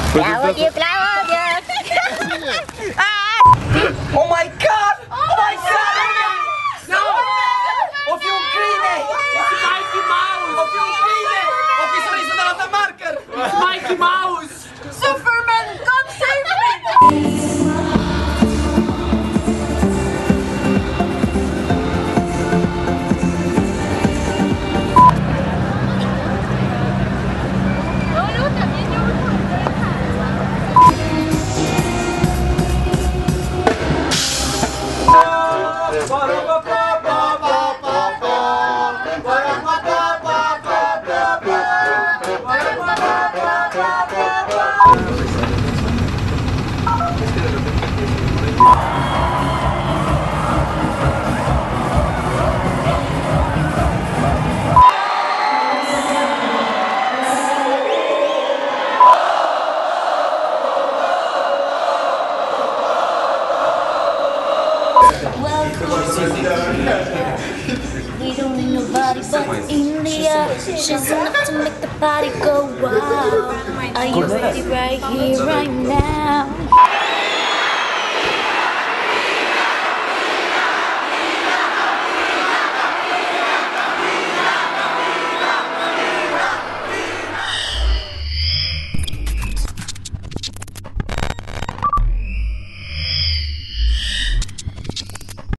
Claudio. Oh my god! Oh my god! No! Ho più un crine! Mikey Mouse! Ho più un crine! Ho visto dalla Marker! Mikey Mouse! Superman, come save me! We don't need nobody but India. She's enough to make the party go wild. Are you ready right here, right now?